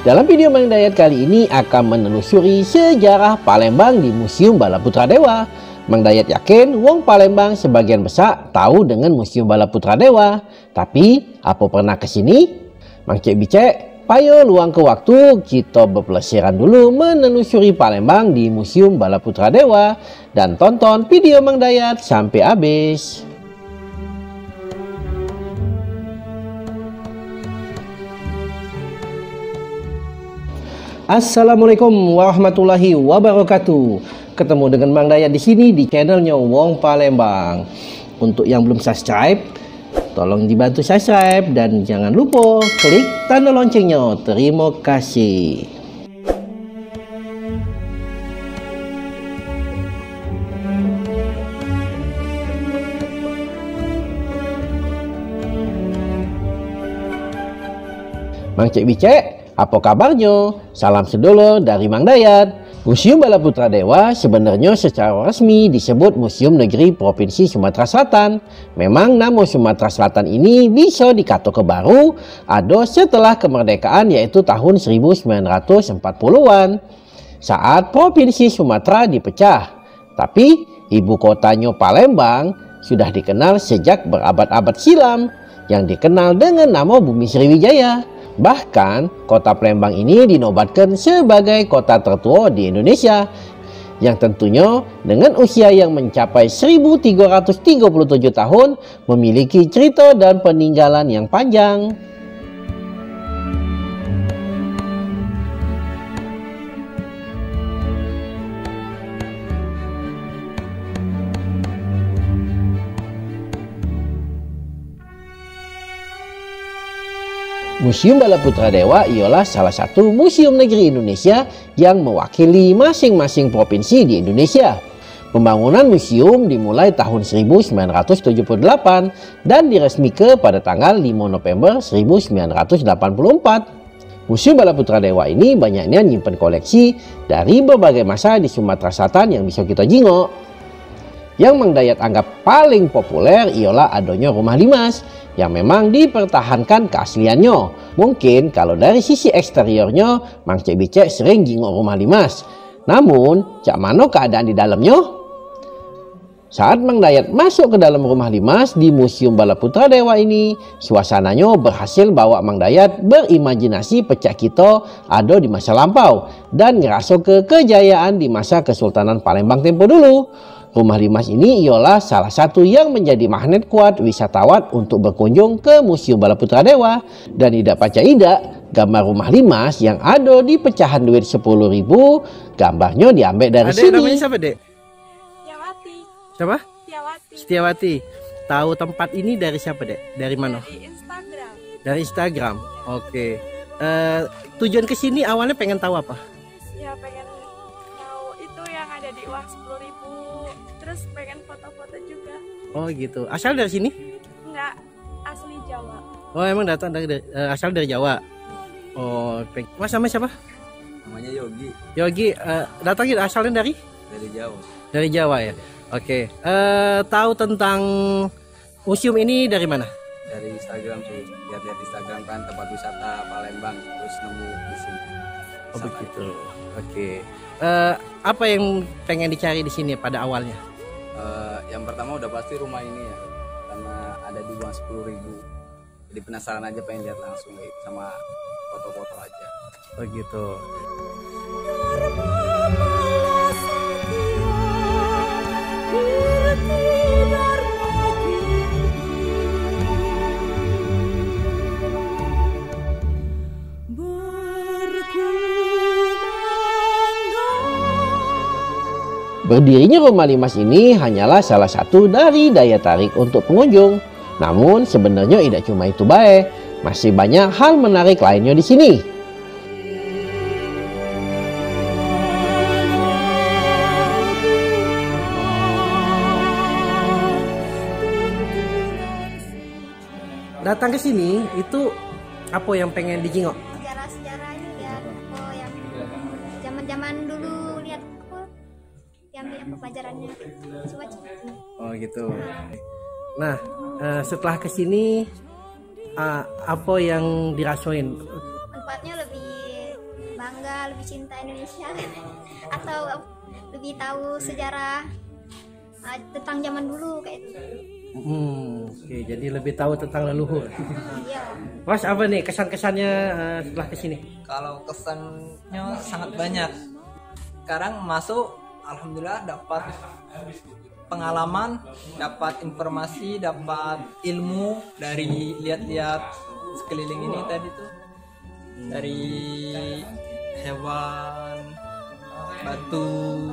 Dalam video Mang Dayat kali ini akan menelusuri sejarah Palembang di Museum Bala Putra Dewa. Mang Dayat yakin wong Palembang sebagian besar tahu dengan Museum Bala Putra Dewa. Tapi, apa pernah ke sini? Mang Cek Bicek, payo luang ke waktu kita berpelesiran dulu menelusuri Palembang di Museum Bala Putra Dewa. Dan tonton video Mang Dayat sampai habis. Assalamualaikum warahmatullahi wabarakatuh. Ketemu dengan Mang Dayat di sini di channelnya Wong Palembang. Untuk yang belum subscribe, tolong dibantu subscribe dan jangan lupa klik tanda loncengnya. Terima kasih. Mang Cek Bicek, apa kabarnya? Salam sedulur dari Mang Dayat. Museum Bala Putra Dewa sebenarnya secara resmi disebut Museum Negeri Provinsi Sumatera Selatan. Memang nama Sumatera Selatan ini bisa dikata ke baru ada setelah kemerdekaan, yaitu tahun 1940-an saat Provinsi Sumatera dipecah. Tapi ibu kotanya Palembang sudah dikenal sejak berabad-abad silam yang dikenal dengan nama Bumi Sriwijaya. Bahkan, kota Palembang ini dinobatkan sebagai kota tertua di Indonesia, yang tentunya dengan usia yang mencapai 1337 tahun, memiliki cerita dan peninggalan yang panjang. Museum Bala Putra Dewa ialah salah satu museum negeri Indonesia yang mewakili masing-masing provinsi di Indonesia. Pembangunan museum dimulai tahun 1978 dan diresmikan pada tanggal 5 November 1984. Museum Bala Putra Dewa ini banyaknya nyimpen koleksi dari berbagai masa di Sumatera Selatan yang bisa kita jingok. Yang Mang Dayat anggap paling populer ialah adanya Rumah Limas yang memang dipertahankan keasliannya. Mungkin kalau dari sisi eksteriornya, Mang Cek Bicek sering jingok Rumah Limas. Namun, cak mana keadaan di dalamnya? Saat Mang Dayat masuk ke dalam Rumah Limas di Museum Bala Putra Dewa ini, suasananya berhasil bawa Mang Dayat berimajinasi pecah kita ada di masa lampau dan ngerasa ke kejayaan di masa Kesultanan Palembang tempo dulu. Rumah Limas ini ialah salah satu yang menjadi magnet kuat wisatawan untuk berkunjung ke Museum Bala Putra Dewa. Dan tidak paca idak, gambar Rumah Limas yang ada di pecahan duit 10.000, gambarnya diambil dari sini. Namanya siapa, Dek? Setiawati. Siapa? Setiawati. Setiawati. Tahu tempat ini dari siapa, Dek? Dari mana? Dari Instagram. Dari Instagram. Oke. Tujuan ke sini awalnya pengen tahu apa? Ya pengen tahu itu yang ada di uang 10.000. Terus pengen foto-foto juga. Oh gitu. Asal dari sini? Enggak, asli Jawa. Oh emang datang dari asal dari Jawa. Oh, Mas sama siapa? Namanya Yogi. Yogi, datangnya asalnya dari Jawa. Dari Jawa ya. Oke. Tahu tentang museum ini dari mana? Dari Instagram sih. Lihat-lihat Instagram kan tempat wisata Palembang, terus nemu di sini. Oh begitu. Oke. Apa yang pengen dicari di sini pada awalnya? Yang pertama udah pasti rumah ini ya, karena ada di uang 10.000. Jadi penasaran aja, pengen lihat langsung sama foto-foto aja. Oh gitu. Berdirinya Rumah Limas ini hanyalah salah satu dari daya tarik untuk pengunjung. Namun sebenarnya tidak cuma itu baik, masih banyak hal menarik lainnya di sini. Datang ke sini itu apa yang pengen dijengok? Sejarah-sejarahnya ya, oh yang zaman-zaman dulu lihat apa, diambil apa pelajarannya semacam itu. Oh gitu. Nah, setelah kesini apa yang dirasain? Manfaatnya lebih bangga, lebih cinta Indonesia atau lebih tahu sejarah tentang zaman dulu kayak itu. Oke, jadi lebih tahu tentang leluhur. Iya. Mas, apa nih kesan-kesannya setelah kesini? Kalau kesannya sangat banyak. Sekarang masuk, alhamdulillah dapat pengalaman, dapat informasi, dapat ilmu dari lihat-lihat sekeliling ini tadi tuh. Dari hewan, batu.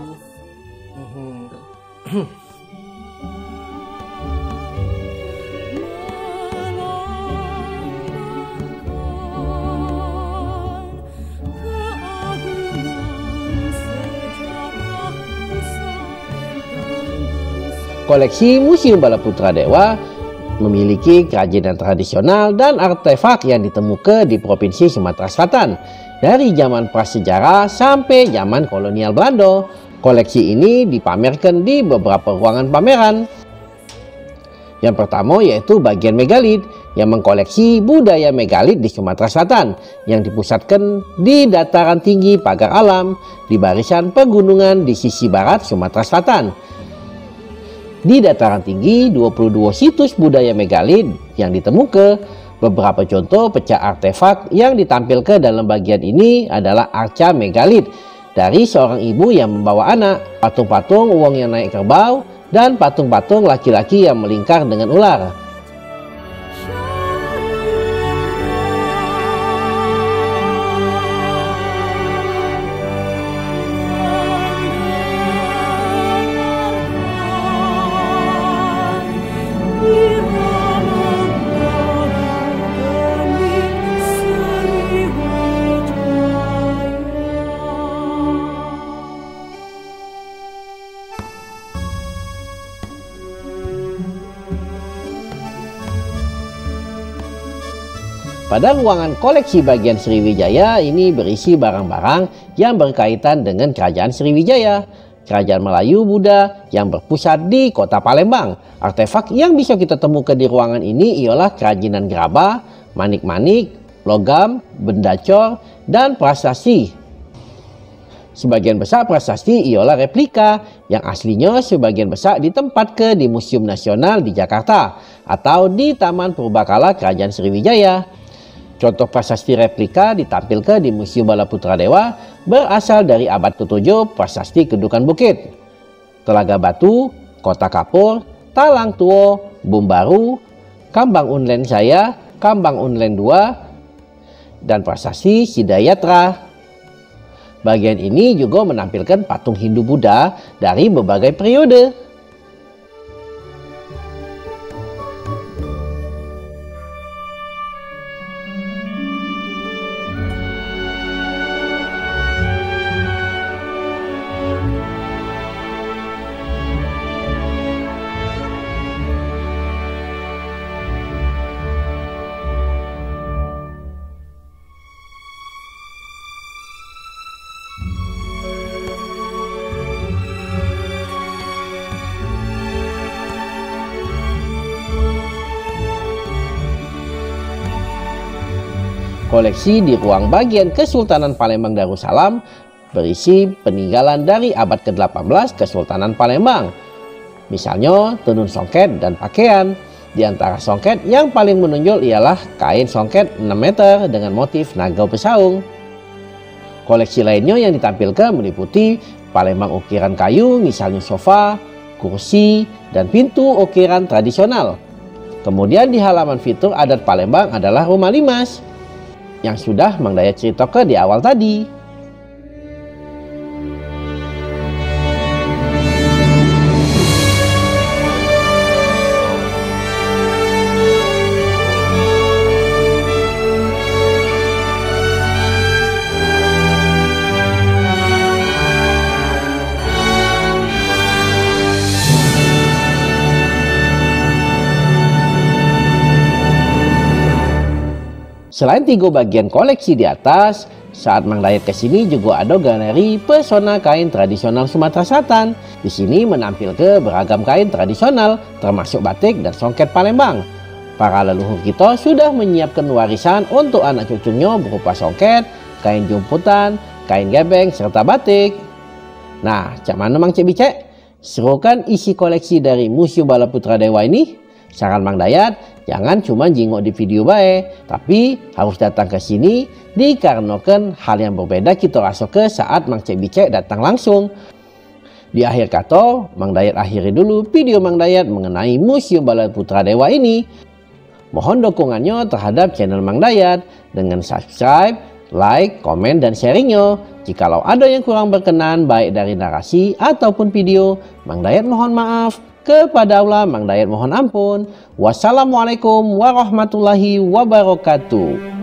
Koleksi Museum Balaputra Dewa memiliki kerajinan tradisional dan artefak yang ditemukan di Provinsi Sumatera Selatan dari zaman prasejarah sampai zaman kolonial Belanda. Koleksi ini dipamerkan di beberapa ruangan pameran. Yang pertama yaitu bagian megalit yang mengkoleksi budaya megalit di Sumatera Selatan yang dipusatkan di dataran tinggi pagar alam di barisan pegunungan di sisi barat Sumatera Selatan. Di dataran tinggi 22 situs budaya megalit yang ditemukan. Beberapa contoh pecah artefak yang ditampilkan dalam bagian ini adalah arca megalit dari seorang ibu yang membawa anak, patung-patung uang yang naik kerbau, dan patung-patung laki-laki yang melingkar dengan ular. Pada ruangan koleksi bagian Sriwijaya ini berisi barang-barang yang berkaitan dengan Kerajaan Sriwijaya, Kerajaan Melayu Buddha yang berpusat di kota Palembang. Artefak yang bisa kita temukan di ruangan ini ialah kerajinan gerabah, manik-manik, logam, benda cor, dan prasasti. Sebagian besar prasasti ialah replika yang aslinya sebagian besar ditempatkan di Museum Nasional di Jakarta atau di Taman Purbakala Kerajaan Sriwijaya. Contoh prasasti replika ditampilkan di Museum Balaputra Dewa berasal dari abad ke-7 prasasti Kedukan Bukit, Telaga Batu, Kota Kapur, Talang Tuo, Bumbaru, Kambang Unlen Saya, Kambang Unlen 2, dan prasasti Sidayatra. Bagian ini juga menampilkan patung Hindu Buddha dari berbagai periode. Koleksi di ruang bagian Kesultanan Palembang Darussalam berisi peninggalan dari abad ke-18 Kesultanan Palembang. Misalnya tenun songket dan pakaian. Di antara songket yang paling menonjol ialah kain songket 6 meter dengan motif naga pesaung. Koleksi lainnya yang ditampilkan meliputi Palembang ukiran kayu, misalnya sofa, kursi, dan pintu ukiran tradisional. Kemudian di halaman fitur adat Palembang adalah rumah limas yang sudah Mang Dayat ceritakan di awal tadi. Selain 3 bagian koleksi di atas, saat Mang Dayat kesini juga ada galeri pesona kain tradisional Sumatera Selatan. Di sini menampilkan beragam kain tradisional, termasuk batik dan songket Palembang. Para leluhur kita sudah menyiapkan warisan untuk anak cucunya berupa songket, kain jumputan, kain gebeng, serta batik. Nah, cak mana Mang Cek Bicek? Seru kan isi koleksi dari Museum Bala Putra Dewa ini? Saran Mang Dayat, jangan cuma jingok di video bae, tapi harus datang ke sini dikarenakan hal yang berbeda kita rasakan saat Mang Cek Bicek datang langsung. Di akhir kata, Mang Dayat akhiri dulu video Mang Dayat mengenai Museum Bala Putra Dewa ini. Mohon dukungannya terhadap channel Mang Dayat dengan subscribe, like, komen, dan sharingnya. Jikalau ada yang kurang berkenan baik dari narasi ataupun video, Mang Dayat mohon maaf. Kepada Allah, Mang Dayat mohon ampun. Wassalamualaikum warahmatullahi wabarakatuh.